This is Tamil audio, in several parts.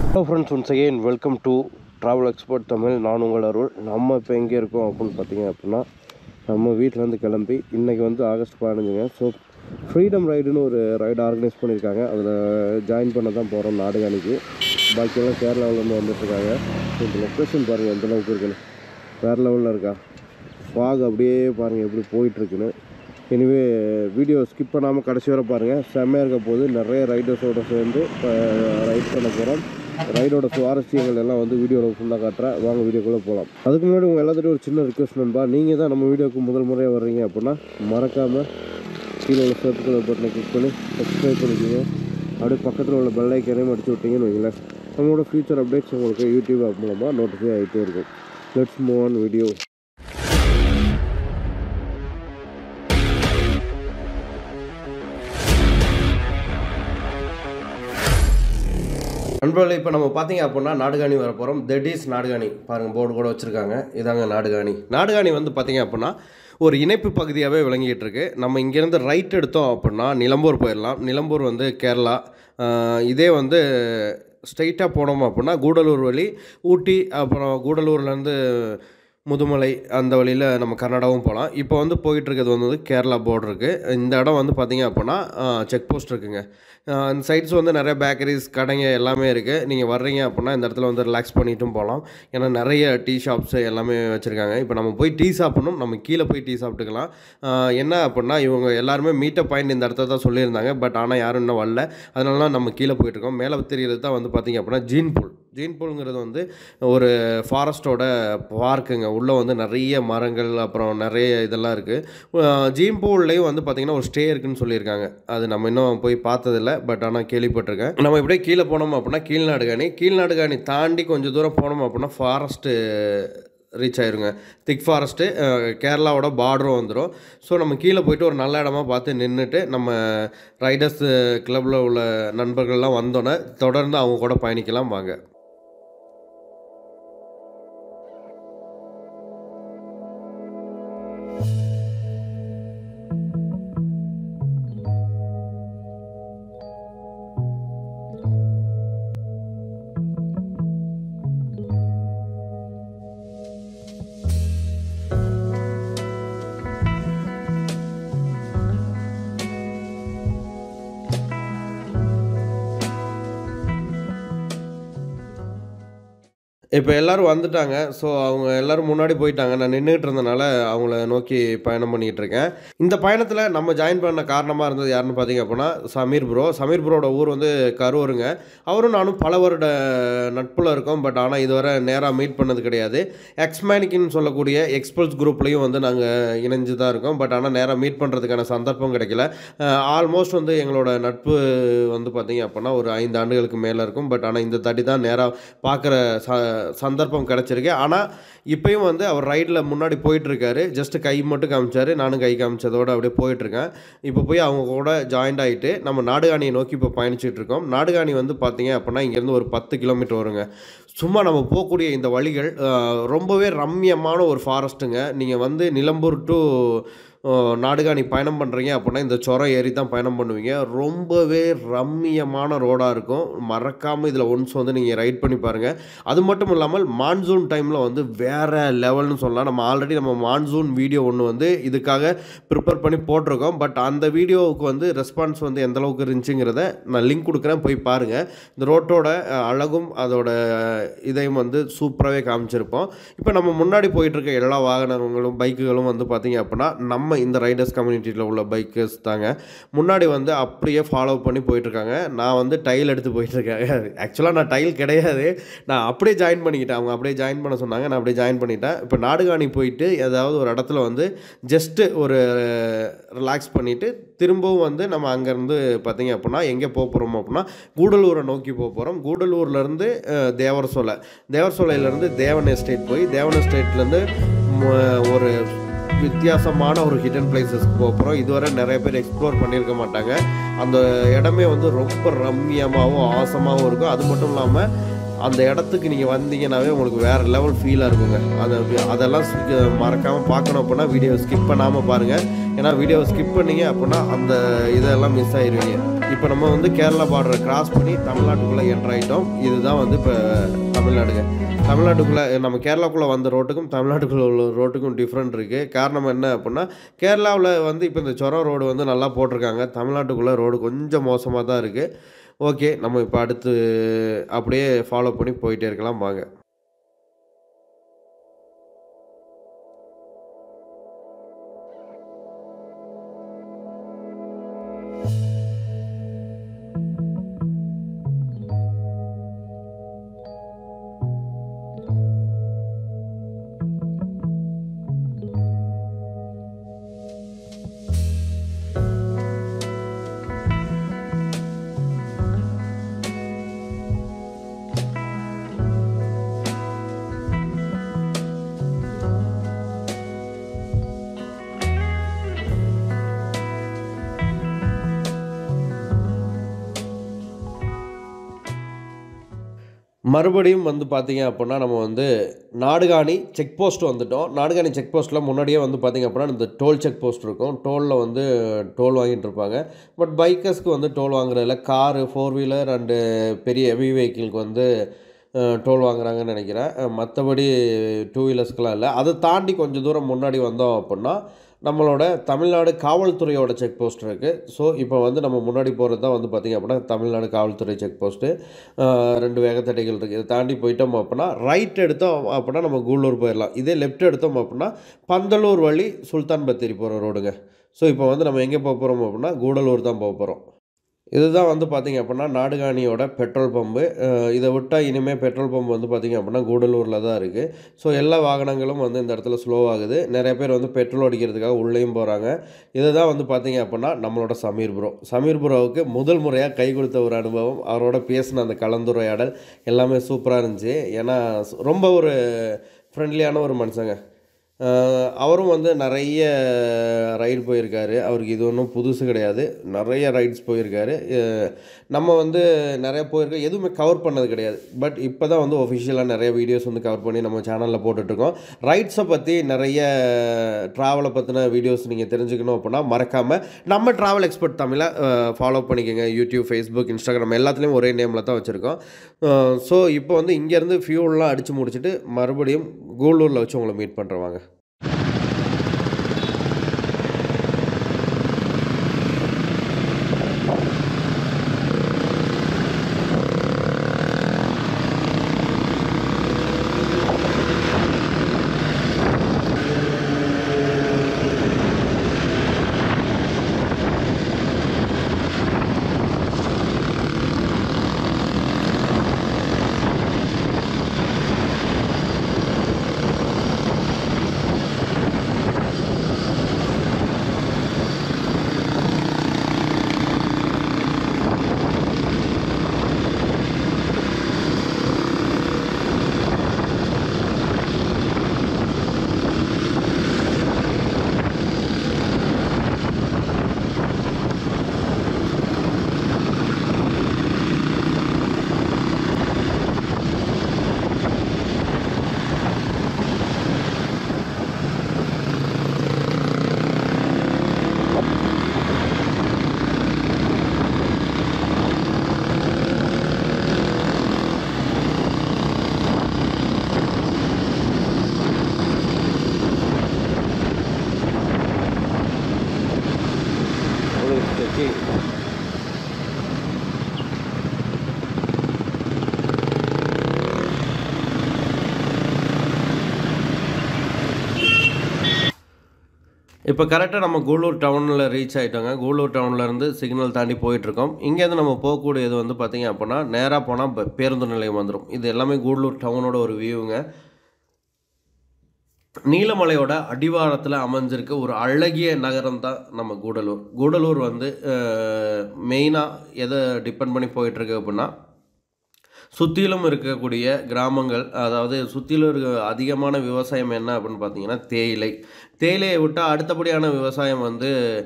Hello friends, once again welcome to Travel Expert Tamil. நான் உங்கள் அருள். நம்ம இப்போ எங்கே இருக்கோம் அப்படின்னு பார்த்தீங்க அப்படின்னா நம்ம வீட்டிலேருந்து கிளம்பி இன்றைக்கி வந்து ஆகஸ்ட் 15ங்க. ஸோ ஃப்ரீடம் ரைடுன்னு ஒரு ரைடு ஆர்கனைஸ் பண்ணியிருக்காங்க. அதில் ஜாயின் பண்ண தான் போகிறோம் நாடுகாணிக்கு. பாக்கியெல்லாம் கேரளாவிலேருந்து வந்துட்டுருக்காங்க. ஸோ இந்த லொக்கேஷன் பாருங்கள் எந்த அளவுக்கு இருக்குன்னு, வேறு லெவலில் இருக்கா. ஃபாக் அப்படியே பாருங்கள் எப்படி போயிட்டுருக்குன்னு. எனிவே வீடியோ ஸ்கிப் பண்ணாமல் கடைசி வரை பாருங்கள், செம்மையாக இருக்க போது. நிறைய ரைடர்ஸோடு சேர்ந்து ரைட் பண்ண போகிறோம். ரைடோட சுவாரஸ்யங்கள் எல்லாம் வந்து வீடியோவில் ஃபுல்லாக காட்டுறேன். வாங்க வீடியோக்குள்ளே போகலாம். அதுக்கு முன்னாடி உங்கள் எல்லாத்துட்டும் ஒரு சின்ன ரிக்வெஸ்ட் நண்பா, நீங்கள் தான் நம்ம வீடியோவுக்கு முதல் முறையாக வர்றீங்க அப்படின்னா மறக்காமல் கீழே உள்ள சப்ஸ்கிரைப் பட்டனை கிளிக் பண்ணி சப்ஸ்கிரைப் பண்ணிக்கோங்க. அப்படியே பக்கத்தில் உள்ள பெல் ஐக்கனையும் அடிச்சு விட்டீங்கன்னு வைங்களேன், நம்மளோட ஃபியூச்சர் அப்டேட்ஸ் உங்களுக்கு யூடியூப் ஆப் மூலமாக நோட்டிஃபை ஆகிட்டே இருக்கும். Let's move on video. நண்பர்களே, இப்போ நம்ம பார்த்தீங்க அப்படின்னா நாடுகாணி வர போகிறோம். That is Nadukani. பாருங்கள், போர்டு கூட வச்சுருக்காங்க. இதாங்க நாடுகாணி. நாடுகாணி வந்து பார்த்தீங்க அப்படின்னா ஒரு இணைப்பு பகுதியாகவே விளங்கிட்டு இருக்கு. நம்ம இங்கேருந்து ரைட் எடுத்தோம் அப்படின்னா நிலம்பூர் போயிடலாம். நிலம்பூர் வந்து கேரளா. இதே வந்து ஸ்ட்ரைட்டாக போனோம் அப்படின்னா கூடலூர் வழி ஊட்டி, அப்புறம் கூடலூர்லேருந்து முதுமலை, அந்த வழியில் நம்ம கர்நாடகாவும் போகலாம். இப்போ வந்து போயிட்டுருக்கிறது வந்து கேரளா போர்டருக்கு. இந்த இடம் வந்து பார்த்திங்க அப்படின்னா செக் போஸ்ட் இருக்குங்க. அந்த சைட்ஸ் வந்து நிறைய பேக்கரிஸ், கடைங்க எல்லாமே இருக்குது. நீங்கள் வர்றீங்க அப்படின்னா இந்த இடத்துல வந்து ரிலாக்ஸ் பண்ணிட்டும் போகலாம். ஏன்னா நிறைய டீ ஷாப்ஸு எல்லாமே வச்சுருக்காங்க. இப்போ நம்ம போய் டீ சாப்பிட்ணும், நம்ம கீழே போய் டீ சாப்பிட்டுக்கலாம். என்ன அப்படின்னா இவங்க எல்லாருமே மீட்டப் பாயிண்ட் இந்த இடத்த தான் சொல்லியிருந்தாங்க. பட் ஆனால் யாரும் இன்னும் வரல. அதனால நம்ம கீழே போயிட்டுருக்கோம். மேலே தெரிகிறது தான் வந்து பார்த்திங்க அப்படின்னா ஜீன் பூலுங்கிறது வந்து ஒரு ஃபாரஸ்ட்டோட பார்க்குங்க. உள்ளே வந்து நிறைய மரங்கள், அப்புறம் நிறைய இதெல்லாம் இருக்குது. ஜீன் பூல்லையும் வந்து பார்த்திங்கன்னா ஒரு ஸ்டே இருக்குதுன்னு சொல்லியிருக்காங்க. அது நம்ம இன்னும் போய் பார்த்ததில்ல, பட் ஆனால் கேள்விப்பட்டிருக்கேன். நம்ம இப்படியே கீழே போனோம் அப்படின்னா கீழ்நாடுகாணி தாண்டி கொஞ்சம் தூரம் போனோம் அப்படின்னா ஃபாரஸ்ட்டு ரீச் ஆயிருங்க. திக் ஃபாரஸ்ட்டு, கேரளாவோட பார்டரும் வந்துடும். ஸோ நம்ம கீழே போய்ட்டு ஒரு நல்ல இடமா பார்த்து நின்றுட்டு நம்ம ரைடர்ஸ் கிளப்பில் உள்ள நண்பர்கள்லாம் வந்தோன்னே தொடர்ந்து அவங்க கூட பயணிக்கலாம். வாங்க. இப்போ எல்லோரும் வந்துட்டாங்க. ஸோ அவங்க எல்லோரும் முன்னாடி போயிட்டாங்க. நான் நின்றுட்டு இருந்தனால அவங்கள நோக்கி பயணம் பண்ணிகிட்டு இருக்கேன். இந்த பயணத்தில் நம்ம ஜாயின் பண்ண காரணமாக இருந்தது யாருன்னு பார்த்தீங்க அப்படின்னா சமீர் ப்ரோட ஊர் வந்து கரூருங்க. அவரும் நானும் பல வருட நட்பில் இருக்கோம். பட் ஆனால் இதுவரை நேராக மீட் பண்ணது கிடையாது. எக்ஸ்மேனிக்குன்னு சொல்லக்கூடிய எக்ஸ்பல்ஸ் குரூப்லேயும் வந்து நாங்கள் இணைஞ்சு தான் இருக்கோம். பட் ஆனால் நேராக மீட் பண்ணுறதுக்கான சந்தர்ப்பம் கிடைக்கல. ஆல்மோஸ்ட் வந்து எங்களோட நட்பு வந்து பார்த்திங்க அப்படின்னா ஒரு 5 ஆண்டுகளுக்கு மேலே இருக்கும். பட் ஆனால் இந்த தாட்டி தான் நேராக பார்க்குற சந்தர்ப்பம் கிடச்சிருக்கு. ஆனால் இப்போயும் வந்து அவர் ரைடில் முன்னாடி போயிட்டுருக்காரு. ஜஸ்ட்டு கை மட்டும் காமிச்சார், நானும் கை காமிச்சதோடு அப்படியே போயிட்டுருக்கேன். இப்போ போய் அவங்க கூட ஜாயின்ட் ஆகிட்டு நம்ம நாடுகாணியை நோக்கி இப்போ பயணிச்சிட்ருக்கோம். நாடுகாணி வந்து பார்த்திங்க அப்படின்னா இங்கேருந்து ஒரு 10 கிலோமீட்டர் வருங்க. சும்மா நம்ம போகக்கூடிய இந்த வழிகள் ரொம்பவே ரம்மியமான ஒரு ஃபாரஸ்ட்டுங்க. நீங்கள் வந்து நிலம்பூர் டு நாடுகாணி பயணம் பண்ணுறீங்க அப்படின்னா இந்த சுரம் ஏறி தான் பயணம் பண்ணுவீங்க. ரொம்பவே ரம்மியமான ரோடாக இருக்கும். மறக்காமல் இதில் ஒன்ஸ் வந்து நீங்கள் ரைட் பண்ணி பாருங்கள். அது மட்டும் இல்லாமல் மான்சூன் டைமில் வந்து வேறு லெவல்னு சொல்லலாம். நம்ம ஆல்ரெடி மான்சூன் வீடியோ ஒன்று வந்து இதுக்காக ப்ரிப்பேர் பண்ணி போட்டிருக்கோம். பட் அந்த வீடியோவுக்கு வந்து ரெஸ்பான்ஸ் வந்து எந்தளவுக்கு இருந்துச்சுங்கிறத நான் லிங்க் கொடுக்குறேன், போய் பாருங்கள். இந்த ரோட்டோட அழகும் அதோட இதையும் வந்து சூப்பராகவே காமிச்சிருப்போம். இப்போ நம்ம முன்னாடி போயிட்டுருக்க எல்லா வாகனங்களும் பைக்குகளும் வந்து பார்த்திங்க அப்படின்னா நம்ம இந்த ரைடர்ஸ் கம்யூனிட்டியில் உள்ள பைக்கர்ஸ் தாங்க. முன்னாடி வந்து அப்படியே ஃபாலோ பண்ணி போயிட்டுருக்காங்க. நான் வந்து டைல் எடுத்து போயிட்டுருக்கேன். ஆக்சுவலாக நான் டைல் கிடையாது, நான் அப்படியே ஜாயின் பண்ணிக்கிட்டேன். அவங்க அப்படியே ஜாயின் பண்ண சொன்னாங்க, நான் அப்படியே ஜாயின் பண்ணிட்டேன். இப்போ நாடுகாணி போயிட்டு ஏதாவது ஒரு இடத்துல வந்து ஜஸ்ட்டு ஒரு ரிலாக்ஸ் பண்ணிவிட்டு திரும்பவும் வந்து நம்ம அங்கேருந்து பார்த்திங்க அப்படின்னா எங்கே போகிறோம் அப்படின்னா கூடலூரை நோக்கி போகிறோம். கூடலூர்லேருந்து தேவர்சோலையிலேருந்து தேவன் எஸ்டேட் போய் தேவன் எஸ்டேட்லேருந்து ஒரு வித்தியாசமான ஒரு ஹிடன் பிளேசஸ்க்கு போகிறோம். இதுவரை நிறைய பேர் எக்ஸ்ப்ளோர் பண்ணியிருக்க மாட்டாங்க. அந்த இடமே வந்து ரொம்ப ரம்மியமாகவும் ஆசமாகவும் இருக்கும். அது மட்டும் இல்லாமல் அந்த இடத்துக்கு நீங்கள் வந்தீங்கன்னாவே உங்களுக்கு வேறு லெவல் ஃபீலாக இருக்குங்க. அதெல்லாம் மறக்காமல் பார்க்கணும் அப்படின்னா வீடியோ ஸ்கிப் பண்ணாமல் பாருங்கள். ஏன்னா வீடியோவை ஸ்கிப் பண்ணிங்க அப்படின்னா அந்த இதெல்லாம் மிஸ் ஆயிடுவீங்க. இப்போ நம்ம வந்து கேரளா பார்டரை கிராஸ் பண்ணி தமிழ்நாட்டுக்குள்ளே என்ட்ரு ஆகிட்டோம். இதுதான் வந்து இப்போ தமிழ்நாடுங்க. தமிழ்நாட்டுக்குள்ளே நம்ம கேரளாக்குள்ளே வந்த ரோட்டுக்கும் தமிழ்நாட்டுக்குள்ளே உள்ள ரோட்டுக்கும் டிஃப்ரெண்ட் இருக்குது. காரணம் என்ன அப்படின்னா, கேரளாவில் வந்து இப்போ இந்த சொரம் ரோடு வந்து நல்லா போட்டிருக்காங்க. தமிழ்நாட்டுக்குள்ளே ரோடு கொஞ்சம் மோசமாக தான் இருக்குது. ஓகே, நம்ம இப்போ அடுத்து அப்படியே ஃபாலோ பண்ணி போயிட்டே இருக்கலாம் வாங்க. மறுபடியும் வந்து பார்த்தீங்க அப்படின்னா, நம்ம வந்து நாடுகாணி செக் போஸ்ட் வந்துட்டோம். நாடுகாணி செக் போஸ்ட்டில் முன்னாடியே வந்து பார்த்தீங்க அப்படின்னா, இந்த டோல் செக் போஸ்ட் இருக்கும். டோலில் வந்து டோல் வாங்கிட்டு இருப்பாங்க. பட் பைக்கர்ஸ்க்கு வந்து டோல் வாங்குறதில்ல. காரு, 4 வீலர் அண்டு பெரிய ஹெவி வெஹிக்கிளுக்கு வந்து டோல் வாங்குறாங்கன்னு நினைக்கிறேன். மற்றபடி 2 வீலர்ஸ்க்கெலாம் இல்லை. அதை தாண்டி கொஞ்சம் தூரம் முன்னாடி வந்தோம் அப்படின்னா, நம்மளோட தமிழ்நாடு காவல்துறையோட செக் போஸ்ட் இருக்குது. ஸோ இப்போ வந்து நம்ம முன்னாடி போகிறது தான் வந்து பார்த்திங்க அப்படின்னா தமிழ்நாடு காவல்துறை செக் போஸ்ட்டு. 2 வேகத்தடைகள் இருக்குது. இதை தாண்டி போயிட்டோம் அப்படின்னா ரைட் எடுத்தோம் அப்படின்னா நம்ம கூடலூர் போயிடலாம். இதே லெஃப்ட் எடுத்தோம் அப்படின்னா பந்தலூர் வழி சுல்தான் பத்தேரி போகிற ரோடுங்க. ஸோ இப்போ வந்து நம்ம எங்கே போக போகிறோம் அப்படின்னா கூடலூர் தான் போக போகிறோம். இதுதான் வந்து பார்த்திங்க அப்படின்னா நாடுகாணியோட பெட்ரோல் பம்பு. இதை விட்டால் இனிமேல் பெட்ரோல் பம்பு வந்து பார்த்திங்க அப்படின்னா கூடலூரில் தான் இருக்குது. ஸோ எல்லா வாகனங்களும் வந்து இந்த இடத்துல ஸ்லோவாகுது. நிறைய பேர் வந்து பெட்ரோல் அடிக்கிறதுக்காக உள்ளேயும் போகிறாங்க. இதுதான் வந்து பார்த்திங்க அப்படின்னா நம்மளோட சமீர் ப்ரோவுக்கு முதல் முறையாக கை கொடுத்த ஒரு அனுபவம். அவரோட பேசின அந்த கலந்துரையாடல் எல்லாமே சூப்பராக இருந்துச்சு. ஏன்னா ரொம்ப ஒரு ஃப்ரெண்ட்லியான ஒரு மனுஷங்க. அவரும் வந்து நிறைய ரைடு போயிருக்காரு. அவருக்கு இது ஒன்றும் புதுசு கிடையாது. நிறைய ரைட்ஸ் போயிருக்காரு. நம்ம வந்து நிறைய போயிருக்கோம். எதுவுமே கவர் பண்ணது கிடையாது. பட் இப்போ தான் வந்து ஒஃபிஷியலாக நிறைய வீடியோஸ் வந்து கவர் பண்ணி நம்ம சேனலில் போட்டுட்ருக்கோம். ரைட்ஸை பற்றி நிறைய ட்ராவலை பற்றின வீடியோஸ் நீங்கள் தெரிஞ்சுக்கணும் அப்படின்னா மறக்காமல் நம்ம ட்ராவல் எக்ஸ்பர்ட் தமிழை ஃபாலோ பண்ணிக்கோங்க. யூடியூப், ஃபேஸ்புக், இன்ஸ்டாகிராம் எல்லாத்துலேயும் ஒரே நேமில் தான் வச்சுருக்கோம். ஸோ இப்போ வந்து இங்கேருந்து ஃபியூல்லாம் அடித்து முடிச்சுட்டு மறுபடியும் கூடலூரில் வச்சு உங்களை மீட் பண்ணுறவாங்க. இப்போ கரெக்டாக நம்ம கூடலூர் டவுனில் ரீச் ஆகிட்டோங்க. கூடலூர் டவுன்லேருந்து சிக்னல் தாண்டி போயிட்டுருக்கோம். இங்கேருந்து நம்ம போகக்கூடியது வந்து பார்த்திங்க அப்படின்னா நேராக போனால் பேருந்து நிலையம் வந்துடும். இது எல்லாமே கூடலூர் டவுனோட ஒரு வியூங்க. நீலமலையோட அடிவாரத்தில் அமைஞ்சிருக்க ஒரு அழகிய நகரம் தான் நம்ம கூடலூர். கூடலூர் வந்து மெயினாக எதை டிபெண்ட் பண்ணி போயிட்டுருக்கு அப்படின்னா சுற்றிலும் இருக்கக்கூடிய கிராமங்கள், அதாவது சுற்றிலும் இருக்க அதிகமான விவசாயம் என்ன அப்படின்னு பார்த்தீங்கன்னா தேயிலையை விட்டால் அடுத்தபடியான விவசாயம் வந்து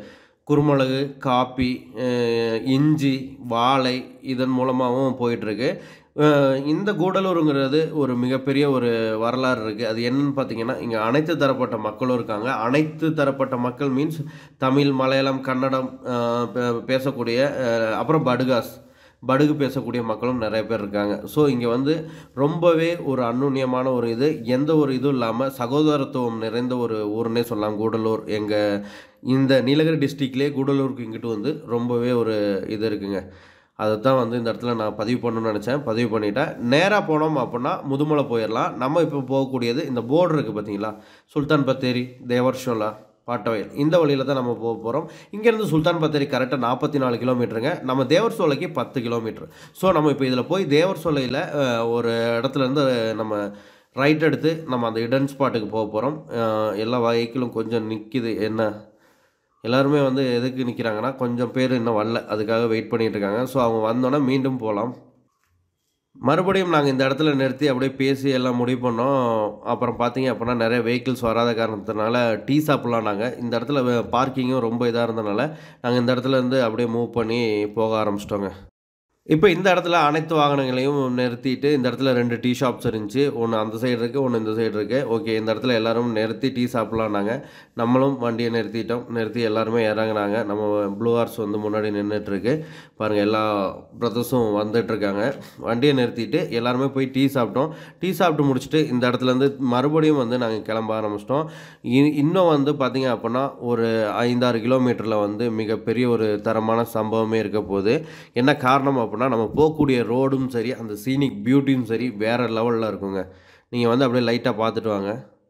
குருமிளகு, காப்பி, இஞ்சி, வாழை இதன் மூலமாகவும் போயிட்டுருக்கு. இந்த கூடலூருங்கிறது ஒரு மிகப்பெரிய ஒரு வரலாறு இருக்குது. அது என்னன்னு பார்த்தீங்கன்னா, இங்கே அனைத்து தரப்பட்ட மக்களும் இருக்காங்க. அனைத்து தரப்பட்ட மக்கள் மீன்ஸ் தமிழ், மலையாளம், கன்னடம் பேசக்கூடிய அப்புறம் படுகு பேசக்கூடிய மக்களும் நிறைய பேர் இருக்காங்க. ஸோ இங்கே வந்து ரொம்பவே ஒரு அந்யுன்யமான ஒரு எந்த ஒரு இதுவும் இல்லாமல் சகோதரத்துவம் நிறைந்த ஒரு ஊர்னே சொல்லலாம் கூடலூர். இந்த நீலகிரி டிஸ்ட்ரிக்ட்லேயே கூடலூருக்கு இங்கிட்டு வந்து ரொம்பவே ஒரு இது இருக்குங்க. அதைத்தான் வந்து இந்த இடத்துல நான் பதிவு பண்ணணும்னு நினச்சேன். பதிவு பண்ணிட்டேன். நேராக போனோம் அப்படின்னா முதுமலை போயிடலாம். நம்ம இப்போ போகக்கூடியது இந்த போர்டு இருக்குது பார்த்தீங்களா, சுல்தான் பத்தேரி, தேவர்ஷோலா, பாட்டவயல் இந்த வழியில் தான் நம்ம போக போகிறோம். இங்கேருந்து சுல்தான் பத்தேரி கரெக்டாக 44 கிலோமீட்டருங்க. நம்ம தேவர் சோலைக்கு 10 கிலோமீட்டர். ஸோ நம்ம இப்போ இதில் போய் தேவர் சோலையில் ஒரு இடத்துலேருந்து நம்ம ரைட் எடுத்து நம்ம அந்த இடன் ஸ்பாட்டுக்கு போக போகிறோம். எல்லா வெஹிக்கிளும் கொஞ்சம் நிற்கிது. எல்லாருமே வந்து எதுக்கு நிற்கிறாங்கன்னா, கொஞ்சம் பேர் இன்னும் வரல, அதுக்காக வெயிட் பண்ணிகிட்டு இருக்காங்க. ஸோ அவங்க வந்தோன்னே மீண்டும் போகலாம். மறுபடியும் நாங்கள் இந்த இடத்துல நிறுத்தி அப்படியே பேசி எல்லாம் முடிவு பண்ணோம். அப்புறம் பார்த்தீங்க அப்படின்னா நிறைய வெஹிக்கிள்ஸ் வராத காரணத்தினால டீ சாப்பிட்லாம். நாங்கள் இந்த இடத்துல பார்க்கிங்கும் ரொம்ப இதாக இருந்தனால நாங்கள் இந்த இடத்துலேருந்து அப்படியே மூவ் பண்ணி போக ஆரம்பிச்சிட்டோங்க. இப்போ இந்த இடத்துல அனைத்து வாகனங்களையும் நிறுத்திட்டு இந்த இடத்துல 2 டீ ஷாப்ஸ் இருந்துச்சு. ஒன்று அந்த சைடு இருக்குது, ஒன்று இந்த சைடு இருக்குது. ஓகே, இந்த இடத்துல எல்லோரும் நிறுத்தி டீ சாப்பிட்லான்னாங்க. நம்மளும் வண்டியை நிறுத்திட்டோம். நிறுத்தி எல்லாருமே இறங்குனாங்க. நம்ம ப்ளூ ஹார்ஸ் வந்து முன்னாடி நின்றுட்டுருக்கு பாருங்கள். எல்லா பிரதர்ஸும் வந்துட்டுருக்காங்க. வண்டியை நிறுத்திட்டு எல்லாருமே போய் டீ சாப்பிட்டோம். டீ சாப்பிட்டு முடிச்சுட்டு இந்த இடத்துலேருந்து மறுபடியும் வந்து நாங்கள் கிளம்ப ஆரம்பிச்சிட்டோம். இன்னும் வந்து பார்த்திங்க அப்படின்னா ஒரு 5-6 கிலோமீட்டரில் வந்து மிகப்பெரிய ஒரு தரமான சம்பவமே இருக்க போகுது. என்ன காரணம் அப்படின்னா, நம்ம போகக்கூடிய ரோடும் சரி, அந்த சீனிக் பியூட்டியும் சரி வேறு லெவலில் இருக்குங்க. நீங்கள் வந்து அப்படியே லைட்டாக பார்த்துட்டு வாங்க.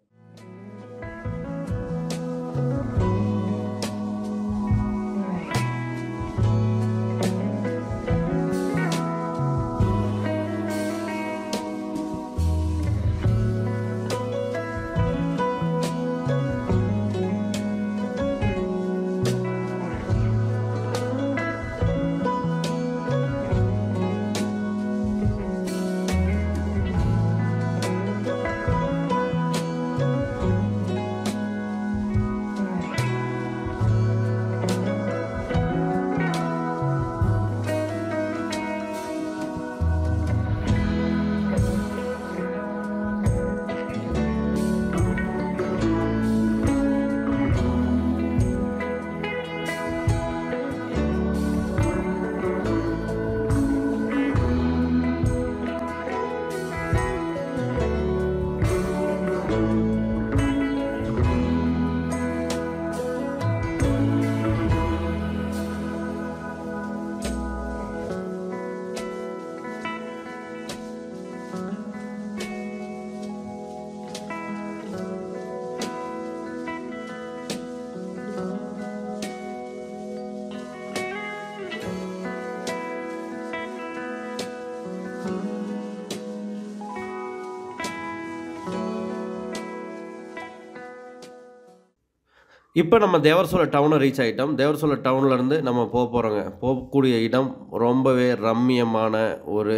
இப்போ நம்ம தேவர்சோலை டவுனை ரீச் ஆகிட்டோம். தேவர்சோலை டவுன்லேருந்து நம்ம போகிறோங்க. போகக்கூடிய இடம் ரொம்பவே ரம்மியமான ஒரு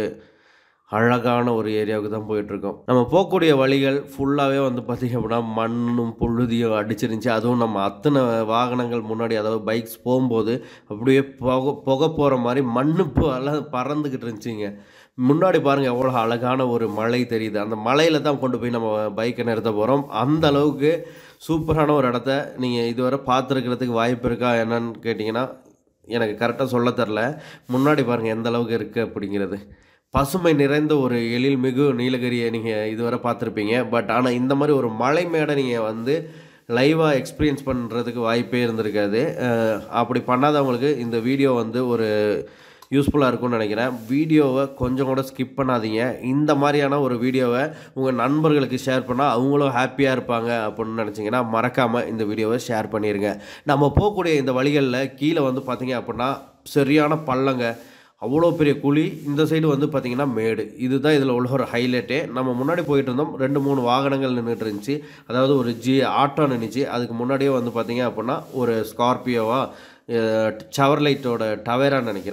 அழகான ஒரு ஏரியாவுக்கு தான் போயிட்டுருக்கோம். நம்ம போகக்கூடிய வழிகள் ஃபுல்லாகவே வந்து பார்த்திங்க அப்படின்னா மண்ணும் புழுதியும் அடிச்சிருந்துச்சி. அதுவும் நம்ம அத்தனை வாகனங்கள் முன்னாடி, அதாவது பைக்ஸ் போகும்போது அப்படியே புகை போகிற மாதிரி மண்ணு பறந்துக்கிட்டு இருந்துச்சிங்க. முன்னாடி பாருங்கள் எவ்வளோ அழகான ஒரு மலை தெரியுது. அந்த மலையில் தான் கொண்டு போய் நம்ம பைக்கை நிறுத்த போகிறோம். அந்த அளவுக்கு சூப்பரான ஒரு இடத்த நீங்கள் இதுவரை பார்த்துருக்கிறதுக்கு வாய்ப்பு இருக்கா என்னன்னு கேட்டிங்கன்னா எனக்கு கரெக்டாக சொல்ல தெரில. முன்னாடி பாருங்கள் எந்த அளவுக்கு இருக்குது அப்படிங்கிறது. பசுமை நிறைந்த ஒரு எழில்மிகு நீலகிரியை நீங்கள் இதுவரை பார்த்துருப்பீங்க. பட் ஆனால் இந்த மாதிரி ஒரு மலை மேடை நீங்கள் வந்து லைவாக எக்ஸ்பீரியன்ஸ் பண்ணுறதுக்கு வாய்ப்பே இருந்திருக்காது. அப்படி பண்ணாதவங்களுக்கு இந்த வீடியோ வந்து ஒரு யூஸ்ஃபுல்லாக இருக்கும்னு நினைக்கிறேன். வீடியோவை கொஞ்சம் கூட ஸ்கிப் பண்ணாதீங்க. இந்த மாதிரியான ஒரு வீடியோவை உங்கள் நண்பர்களுக்கு ஷேர் பண்ணால் அவங்களும் ஹாப்பியாக இருப்பாங்க அப்படின்னு நினச்சிங்கன்னா மறக்காமல் இந்த வீடியோவை ஷேர் பண்ணிடுங்க. நம்ம போகக்கூடிய இந்த வழிகளில் கீழே வந்து பார்த்திங்க அப்படின்னா சரியான பள்ளங்க, அவ்வளோ பெரிய குழி. இந்த சைடு வந்து பார்த்திங்கன்னா மேடு. இதுதான் இதில் உள்ள ஒரு ஹைலைட்டே. நம்ம முன்னாடி போயிட்டு இருந்தோம், 2-3 வாகனங்கள் நின்றுட்டு இருந்துச்சு. அதாவது ஒரு ஆட்டோ நின்றுச்சு. அதுக்கு முன்னாடியே வந்து பார்த்திங்க அப்படின்னா ஒரு ஸ்கார்பியோவா, சவர்லைட்டோட டவேரான்னு நினைக்கிறேங்க,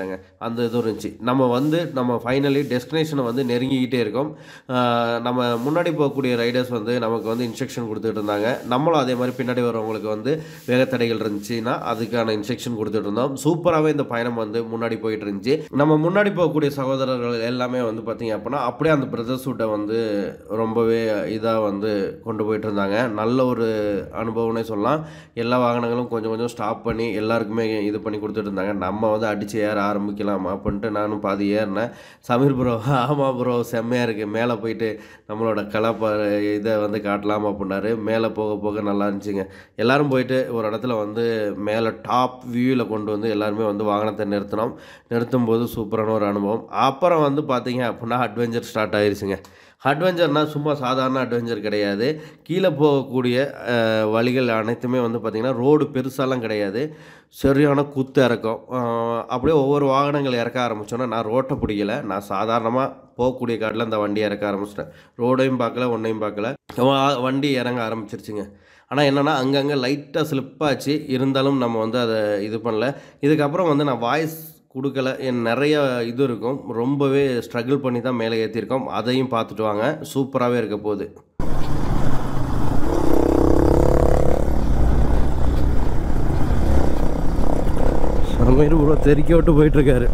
அந்த இது இருந்துச்சு. நம்ம வந்து நம்ம ஃபைனலி டெஸ்டினேஷனை வந்து நெருங்கிக்கிட்டே இருக்கோம். நம்ம முன்னாடி போகக்கூடிய ரைடர்ஸ் வந்து நமக்கு வந்து இன்ஸ்ட்ரக்ஷன் கொடுத்துட்டு இருந்தாங்க. நம்மளும் அதே மாதிரி பின்னாடி வரவங்களுக்கு வந்து வேகத்தடைகள் இருந்துச்சுன்னா அதுக்கான இன்ஸ்ட்ரக்ஷன் கொடுத்துட்டு இருந்தோம். சூப்பராகவே இந்த பயணம் வந்து முன்னாடி போயிட்டு இருந்துச்சு. நம்ம முன்னாடி போகக்கூடிய சகோதரர்கள் எல்லாமே வந்து பார்த்தீங்க அப்படின்னா அப்படியே அந்த பிரதர் சூட்டை வந்து ரொம்பவே இதாக வந்து கொண்டு போயிட்டு இருந்தாங்க. நல்ல ஒரு அனுபவம்னே சொல்லலாம். எல்லா வாகனங்களும் கொஞ்சம் கொஞ்சம் ஸ்டாப் பண்ணி எல்லாருக்குமே இது பண்ணி கொடுத்துட்டு இருந்தாங்க. நம்ம வந்து அடித்து ஏற ஆரம்பிக்கலாம் அப்படின்ட்டு நானும் பாதி ஏறினேன். சமீர் ப்ரோ ஆமாம் ப்ரோ செம்மையாக இருக்குது, மேலே போயிட்டு நம்மளோட இதை வந்து காட்டலாம் அப்படின்னாரு. மேலே போக போக நல்லா இருந்துச்சுங்க. எல்லோரும் போயிட்டு ஒரு இடத்துல வந்து மேலே டாப் வியூவில் கொண்டு வந்து எல்லாருமே வந்து வாகனத்தை நிறுத்தும்போது சூப்பரான ஒரு அனுபவம். அப்புறம் வந்து பார்த்தீங்க அப்படின்னா அட்வென்ச்சர் ஸ்டார்ட் ஆயிடுச்சுங்க. அட்வென்ச்சர்னால் சும்மா சாதாரண அட்வென்ச்சர் கிடையாது. கீழே போகக்கூடிய வழிகள் அனைத்துமே வந்து பார்த்திங்கன்னா ரோடு பெருசாலாம் கிடையாது, சரியான குத்து இறக்கம். அப்படியே ஒவ்வொரு வாகனங்கள் இறக்க ஆரம்பித்தோன்னா நான் ரோட்டை பிடிக்கல, நான் சாதாரணமாக போகக்கூடிய காட்டில் அந்த வண்டியை இறக்க ஆரம்பிச்சிட்டேன். ரோடையும் பார்க்கல ஒன்றையும் பார்க்கல, வண்டி இறங்க ஆரம்பிச்சிருச்சுங்க. ஆனால் என்னென்னா அங்கங்கே லைட்டாக ஸ்லிப்பாச்சு, இருந்தாலும் நம்ம வந்து அதை இது பண்ணல. இதுக்கப்புறம் வந்து நான் வாய்ஸ் கொடுக்கல, நிறைய இது இருக்கும், ரொம்பவே ஸ்ட்ரகிள் பண்ணி தான் மேலே ஏற்றிருக்கோம். அதையும் பார்த்துட்டு வாங்க, சூப்பராகவே இருக்க போகுது. சமையல் இவ்வளோ தெறிக்க விட்டு போயிட்டுருக்காரு.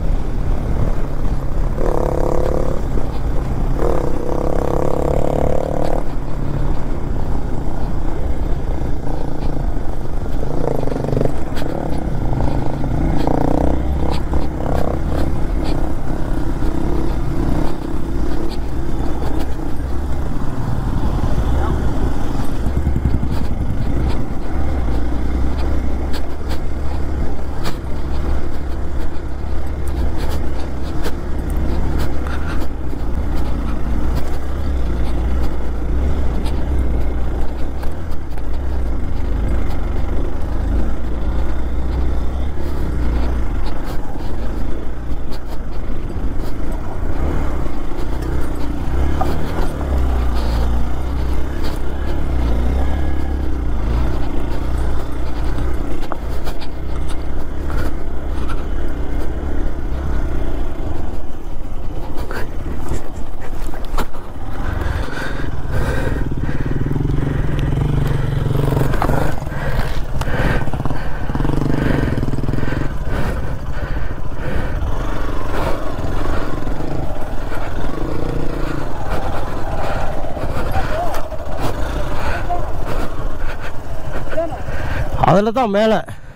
அதில் தான் மேலே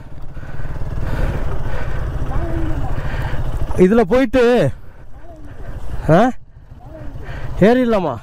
இதில் போயிட்டு ஏறிடலாமா?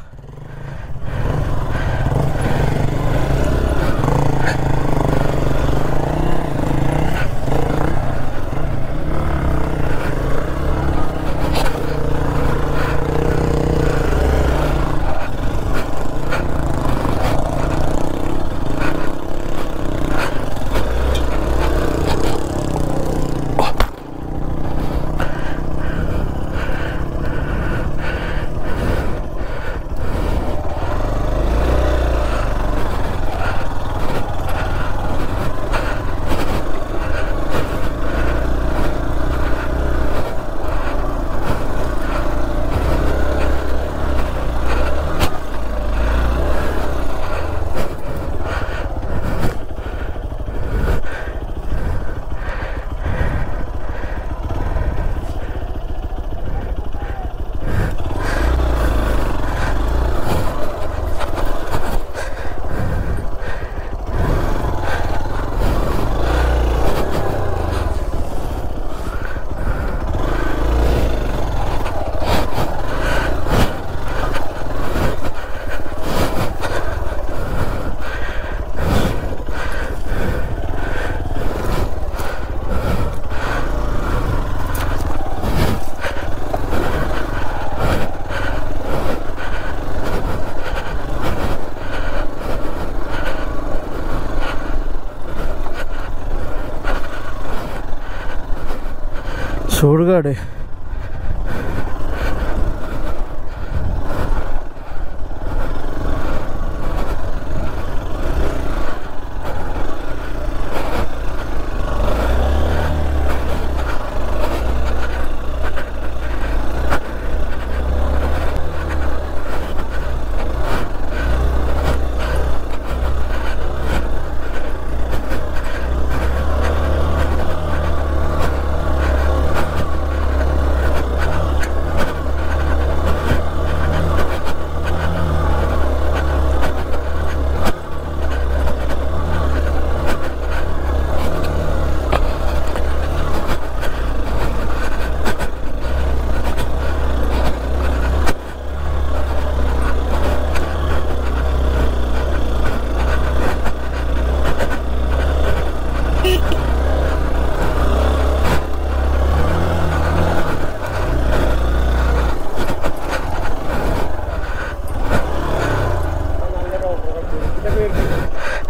சுடுகாடு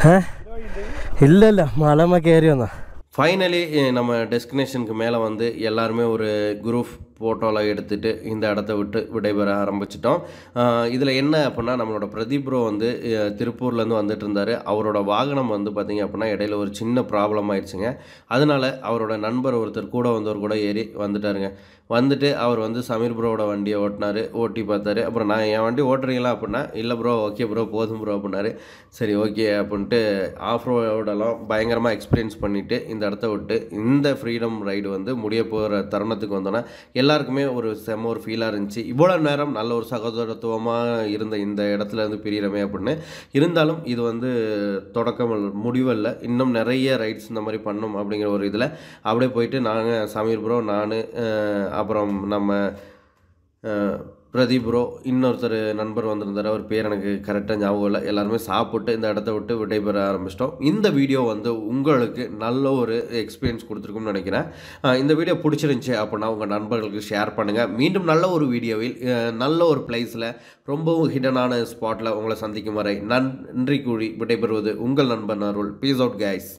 இல்லை இல்லை மலைமா கேறி வந்தான். ஃபைனலி நம்ம டெஸ்டினேஷனுக்கு மேலே வந்து எல்லாருமே ஒரு குரூப் ஃபோட்டோவில் எடுத்துகிட்டு இந்த இடத்த விட்டு விடைபெற ஆரம்பிச்சிட்டோம். இதில் என்ன அப்படின்னா, நம்மளோட பிரதீப் ப்ரோ வந்து திருப்பூர்லேருந்து வந்துட்டு இருந்தார். அவரோட வாகனம் வந்து பார்த்திங்க அப்படின்னா இடையில ஒரு சின்ன ப்ராப்ளம் ஆயிடுச்சுங்க. அதனால் அவரோட நண்பர் ஒருத்தர் கூட வந்தவர் கூட ஏறி வந்துட்டாருங்க. வந்துட்டு அவர் வந்து சமீர் ப்ரோவோட வண்டியை ஓட்டினார், ஓட்டி பார்த்தாரு. அப்புறம் நான் என் வண்டி ஓட்டுறீங்களா அப்படின்னா, இல்லை ப்ரோ ஓகே ப்ரோ போதும் ப்ரோ அப்படின்னாரு. சரி ஓகே அப்படின்ட்டு ஆஃப் ரோடெல்லாம் பயங்கரமாக எக்ஸ்பீரியன்ஸ் பண்ணிவிட்டு இந்த இடத்த விட்டு இந்த ஃப்ரீடம் ரைடு வந்து முடிய போகிற தருணத்துக்கு வந்தோன்னா எல்லாருக்குமே ஒரு செம்ம ஒரு ஃபீலாக இருந்துச்சு. இவ்வளோ நேரம் நல்ல ஒரு சகோதரத்துவமாக இருந்த இந்த இடத்துல இருந்து பிரியிறமே அப்படின்னு. இருந்தாலும் இது வந்து தொடக்கம் முடிவல்ல, இன்னும் நிறைய ரைட்ஸ் இந்த மாதிரி பண்ணணும் அப்படிங்கிற ஒரு இதில் அப்படியே போயிட்டு நாங்கள் சமீர் ப்ரோ, நான், அப்புறம் நம்ம பிரதீப் ப்ரோ, இன்னொருத்தர் நண்பர் வந்திருந்தார். அவர் பேர் எனக்கு கரெக்டாக ஞாபகம் இல்லை. எல்லாருமே சாப்பிட்டு இந்த இடத்த விட்டு விடைபெற ஆரம்பிச்சிட்டோம். இந்த வீடியோ வந்து உங்களுக்கு நல்ல ஒரு எக்ஸ்பீரியன்ஸ் கொடுத்துருக்கும்னு நினைக்கிறேன். இந்த வீடியோ பிடிச்சிருந்துச்சி அப்படின்னா உங்கள் நண்பர்களுக்கு ஷேர் பண்ணுங்கள். மீண்டும் நல்ல ஒரு வீடியோவில் நல்ல ஒரு பிளேஸில் ரொம்பவும் ஹிடனான ஸ்பாட்டில் உங்களை சந்திக்கும் வரை நன்றி கூறி விடைபெறுவது உங்கள் நண்பன் அருள். Peace out guys.